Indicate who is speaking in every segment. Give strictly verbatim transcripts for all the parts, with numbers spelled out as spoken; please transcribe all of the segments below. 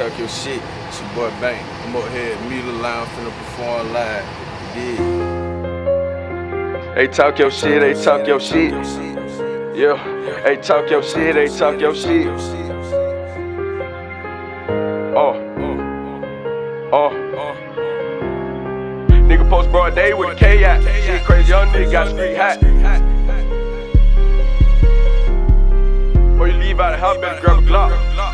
Speaker 1: talk your shit, it's your boy Bank. I'm up here at Mela Lounge, finna perform live. Yeah. Hey, talk your shit, hey, talk your shit. Yeah. Hey, talk your shit, hey, talk your shit. Oh. Oh. Nigga post broad day with a K out. Shit crazy, young nigga got street hot. Or you leave out the house, better grab a Glock.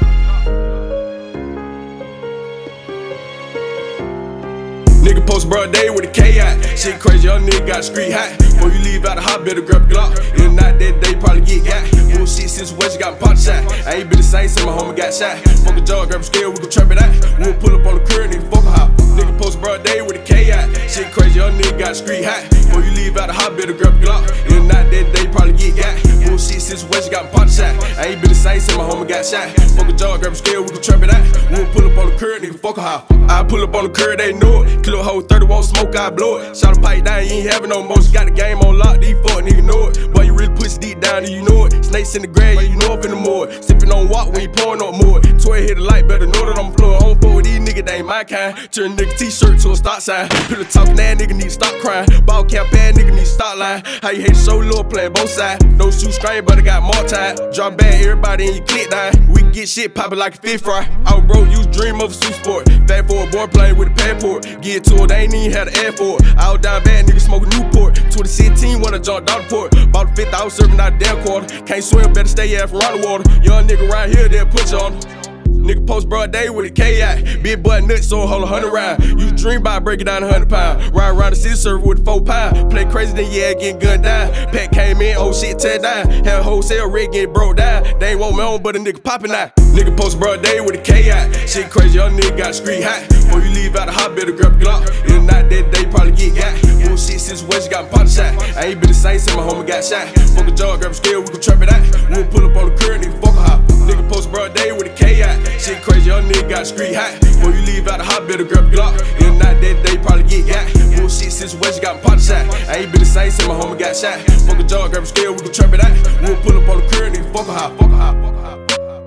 Speaker 1: Nigga post broad day with a K out. Shit crazy, young nigga got street hot. Before you leave out the hot, better grab a Glock. If not that day, probably get got. Bullshit situation got popped shot. I ain't been the same since my homie got shot. Fuck a jaw, grab a scale, we gon' trap it out. We'll pull up on the curb, nigga fuck a hop. Nigga post broad day with a K out. Shit crazy, young nigga got street hot. Before you leave out the hot, better grab a Glock. If not that day, probably get got. Bullshit situation got popped shot. I ain't been the same since my homie got shot. Fuck a jaw, grab a scale, we gon' trap it out. We'll pull up on the curb, nigga fuck a hop. I pull up on the curb, they know it. Kill a hoe thirty, won't smoke, I blow it. Shot a pipe down, you ain't having no motion. Got the game on lock, these fuck nigga know it. Boy, you really push deep down, and you know it. Snakes in the grave, yeah, you know up in the mud. Sippin' on walk when you pouring up more. Toy hit the light, better know that I'm flowing. I don't fuck with these niggas, they ain't my kind. Turn nigga t-shirt to a stop sign. Pillow talking ass nigga need to stop crying. Ball cap ass nigga need to stop lying. How you hate the show, little playing both sides. No shoe strain, but I got more time. Drop bad, everybody in your click down. We can get shit poppin' like a fish fry. Out broke, use dream of a suit sport. Fat for a boy playing with a passport. Get to it, they ain't even had an ad for it. Out down bad nigga smoking Newport. twenty sixteen when I jumped out the port. Bought the fifth, I was serving out the damn quarter. Can't swim, better stay out from around the water. Young nigga right here, they'll put you on. Nigga post broad day with a K out. Big butt nuts, so hold a hundred round. You dream about breaking down a hundred pound. Ride around the city server with a four pound. Play crazy, then yeah, getting gunned down. Pack came in, oh shit, tear down. Had a wholesale rig getting broke down. They ain't want me on, but a nigga poppin' out. Nigga post broad day with a K out. Shit crazy, young nigga got street hot. Before you leave out the hot, better grab a Glock. If not that day, probably get got. Bullshit situation got popped shot. I ain't been the same since my homie got shot. Fuck a jaw, grab a scale, we gon' trap it out. We'll pull up on the curb, nigga fuck a hop. Nigga post broad day with a K out. Shit crazy, young nigga got street hot. Before you leave out the hot, better grab a Glock. If not that day, probably get got. Bullshit situation got popped shot. I ain't been the same since my homie got shot. Fuck a jaw, grab a scale, we gon' trap it out. We'll pull up on the curb, nigga fuck a hop. Fuck a hop. Fuck a hop.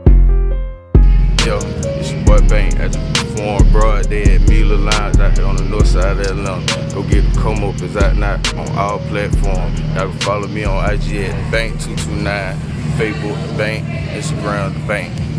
Speaker 1: Yo, it's your boy Bank at the perform broad day at Mela Lounge out here on the north side of Atlanta. Go get the come up is out now on all platforms. Y'all can follow me on I G at Bank two two nine, Facebook the Bank, Instagram the Bank.